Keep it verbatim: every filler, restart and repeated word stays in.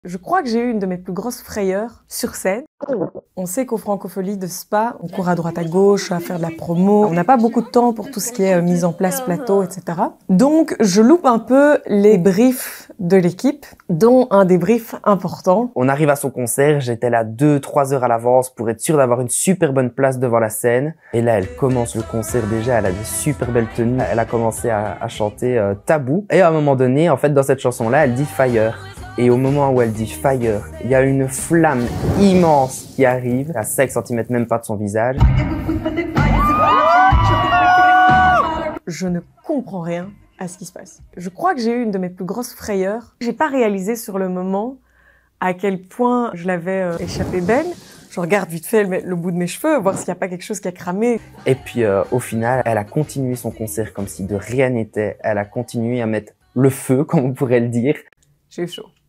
Je crois que j'ai eu une de mes plus grosses frayeurs sur scène. On sait qu'au Francophonie de Spa, on court à droite à gauche à faire de la promo. On n'a pas beaucoup de temps pour tout ce qui est euh, mise en place, plateau, et cetera. Donc, je loupe un peu les briefs de l'équipe, dont un des briefs importants. On arrive à son concert, j'étais là deux, trois heures à l'avance pour être sûr d'avoir une super bonne place devant la scène. Et là, elle commence le concert déjà, elle a des super belles tenues. Elle a commencé à, à chanter euh, Tabou. Et à un moment donné, en fait, dans cette chanson-là, elle dit Fire. Et au moment où elle dit Fire, il y a une flamme immense qui arrive, à cinq centimètres même pas de son visage. Je ne comprends rien à ce qui se passe. Je crois que j'ai eu une de mes plus grosses frayeurs. J'ai pas réalisé sur le moment à quel point je l'avais euh, échappé belle. Je regarde vite fait le, le bout de mes cheveux, voir s'il n'y a pas quelque chose qui a cramé. Et puis euh, au final, elle a continué son concert comme si de rien n'était. Elle a continué à mettre le feu, comme on pourrait le dire. J'ai eu chaud.